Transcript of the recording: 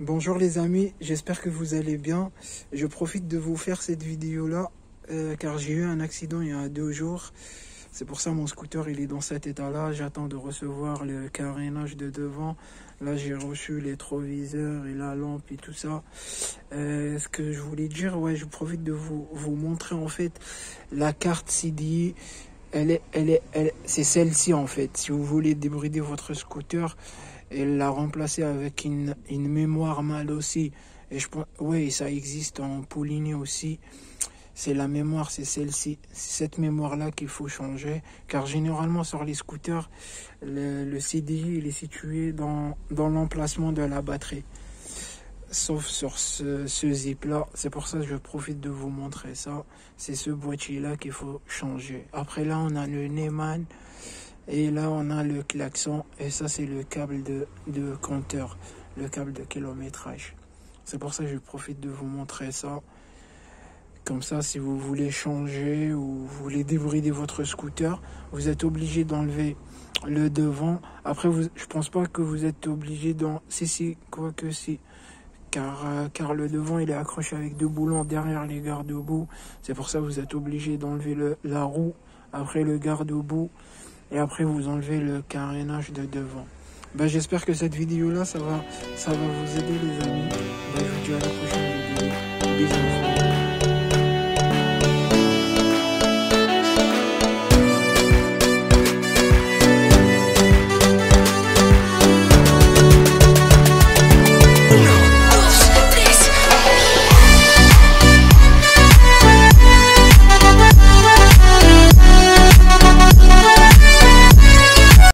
Bonjour les amis, j'espère que vous allez bien. Je profite de vous faire cette vidéo là car j'ai eu un accident il y a 2 jours. C'est pour ça mon scooter il est dans cet état là. J'attends de recevoir le carénage de devant. Là j'ai reçu les rétroviseurs et la lampe et tout ça. Ce que je voulais dire, je profite de vous montrer en fait la carte CDI. C'est celle-ci en fait. Si vous voulez débrider votre scooter et la remplacer avec une mémoire MAL aussi, et je pense, ça existe en Pouligny aussi. C'est la mémoire, c'est celle-ci, c'est cette mémoire-là qu'il faut changer, car généralement sur les scooters, le CDI il est situé dans l'emplacement de la batterie. Sauf sur ce zip là, c'est pour ça que je profite de vous montrer ça. C'est ce boîtier là qu'il faut changer. Après là on a le Neumann et là on a le klaxon, et ça c'est le câble de compteur, le câble de kilométrage. C'est pour ça que je profite de vous montrer ça. Comme ça, si vous voulez changer ou vous voulez débrider votre scooter, vous êtes obligé d'enlever le devant. Après je pense pas que vous êtes obligé si, car le devant il est accroché avec 2 boulons derrière les garde-boue. C'est pour ça que vous êtes obligé d'enlever la roue, après le garde-boue, et après vous enlevez le carénage de devant. J'espère que cette vidéo là ça va vous aider les amis. Je vous dis à la prochaine vidéo. Bisous.